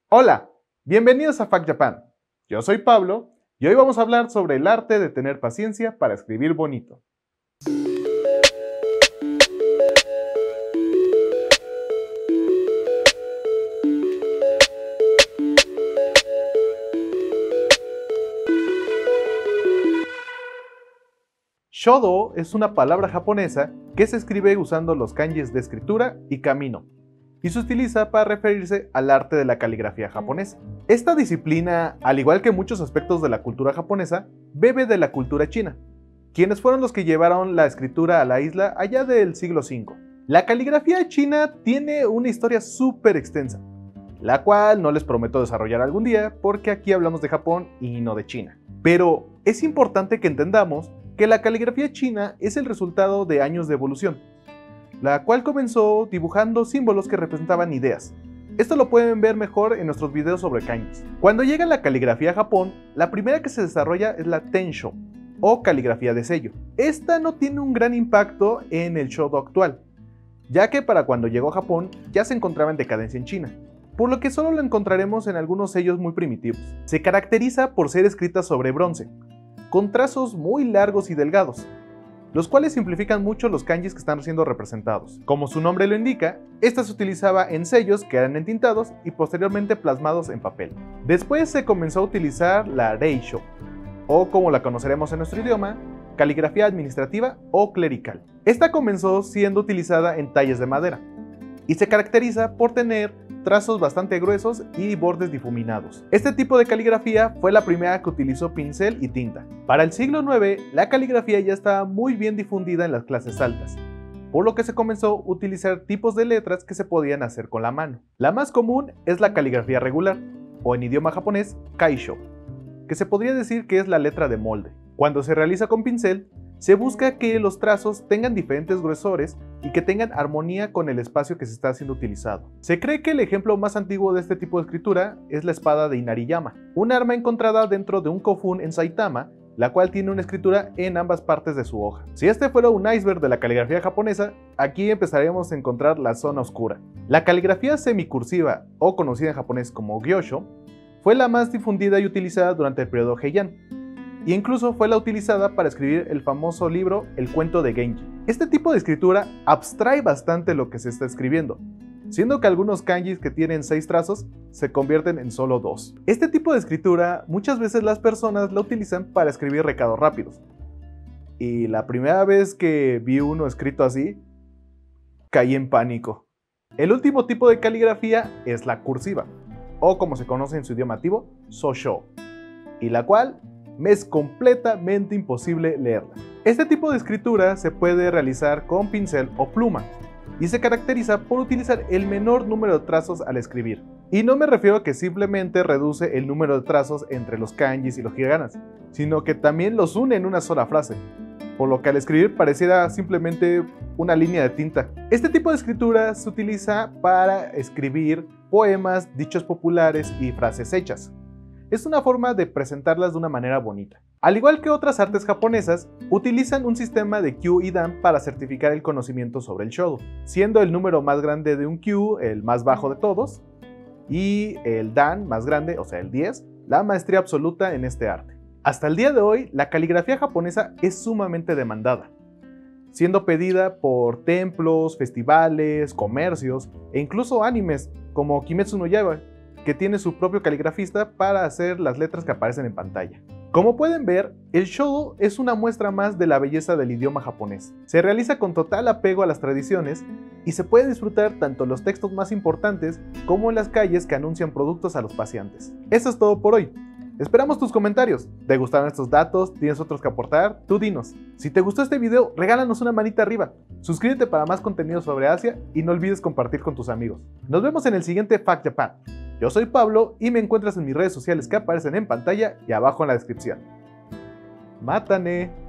Hola, bienvenidos a Fact Japan. Yo soy Pablo y hoy vamos a hablar sobre el arte de tener paciencia para escribir bonito. Shodo es una palabra japonesa que se escribe usando los kanjis de escritura y kamino, y se utiliza para referirse al arte de la caligrafía japonesa. Esta disciplina, al igual que muchos aspectos de la cultura japonesa, bebe de la cultura china, quienes fueron los que llevaron la escritura a la isla allá del siglo V. La caligrafía china tiene una historia súper extensa, la cual no les prometo desarrollar algún día porque aquí hablamos de Japón y no de China. Pero es importante que entendamos que la caligrafía china es el resultado de años de evolución, la cual comenzó dibujando símbolos que representaban ideas. Esto lo pueden ver mejor en nuestros videos sobre kanjis. Cuando llega la caligrafía a Japón, la primera que se desarrolla es la tensho, o caligrafía de sello. Esta no tiene un gran impacto en el shodo actual, ya que para cuando llegó a Japón ya se encontraba en decadencia en China, por lo que solo lo encontraremos en algunos sellos muy primitivos. Se caracteriza por ser escrita sobre bronce, con trazos muy largos y delgados, los cuales simplifican mucho los kanjis que están siendo representados. Como su nombre lo indica, esta se utilizaba en sellos que eran entintados y posteriormente plasmados en papel. Después se comenzó a utilizar la reisho, o como la conoceremos en nuestro idioma, caligrafía administrativa o clerical. Esta comenzó siendo utilizada en tallas de madera, y se caracteriza por tener trazos bastante gruesos y bordes difuminados. Este tipo de caligrafía fue la primera que utilizó pincel y tinta. Para el siglo IX, la caligrafía ya estaba muy bien difundida en las clases altas, por lo que se comenzó a utilizar tipos de letras que se podían hacer con la mano. La más común es la caligrafía regular, o en idioma japonés, kaisho, que se podría decir que es la letra de molde. Cuando se realiza con pincel, se busca que los trazos tengan diferentes gruesores y que tengan armonía con el espacio que se está siendo utilizado. Se cree que el ejemplo más antiguo de este tipo de escritura es la espada de Inariyama, un arma encontrada dentro de un kofun en Saitama, la cual tiene una escritura en ambas partes de su hoja. Si este fuera un iceberg de la caligrafía japonesa, aquí empezaremos a encontrar la zona oscura. La caligrafía semicursiva, o conocida en japonés como gyosho, fue la más difundida y utilizada durante el periodo Heian, y incluso fue la utilizada para escribir el famoso libro El cuento de Genji. Este tipo de escritura abstrae bastante lo que se está escribiendo, siendo que algunos kanjis que tienen 6 trazos se convierten en solo 2. Este tipo de escritura muchas veces las personas la utilizan para escribir recados rápidos, y la primera vez que vi uno escrito así, caí en pánico. El último tipo de caligrafía es la cursiva, o como se conoce en su idioma nativo, Sosho, y la cual me es completamente imposible leerla. Este tipo de escritura se puede realizar con pincel o pluma, y se caracteriza por utilizar el menor número de trazos al escribir. Y no me refiero a que simplemente reduce el número de trazos entre los kanjis y los hiraganas, sino que también los une en una sola frase, por lo que al escribir pareciera simplemente una línea de tinta. Este tipo de escritura se utiliza para escribir poemas, dichos populares y frases hechas. Es una forma de presentarlas de una manera bonita. Al igual que otras artes japonesas, utilizan un sistema de kyu y dan para certificar el conocimiento sobre el shodo, siendo el número más grande de un kyu el más bajo de todos, y el dan más grande, o sea el 10, la maestría absoluta en este arte. Hasta el día de hoy, la caligrafía japonesa es sumamente demandada, siendo pedida por templos, festivales, comercios e incluso animes como Kimetsu no Yaiba, que tiene su propio caligrafista para hacer las letras que aparecen en pantalla. Como pueden ver, el shodo es una muestra más de la belleza del idioma japonés. Se realiza con total apego a las tradiciones y se puede disfrutar tanto en los textos más importantes como en las calles que anuncian productos a los paseantes. Eso es todo por hoy. Esperamos tus comentarios. ¿Te gustaron estos datos? ¿Tienes otros que aportar? Tú dinos. Si te gustó este video, regálanos una manita arriba. Suscríbete para más contenido sobre Asia y no olvides compartir con tus amigos. Nos vemos en el siguiente Fact Japan. Yo soy Pablo y me encuentras en mis redes sociales que aparecen en pantalla y abajo en la descripción. ¡Mátane!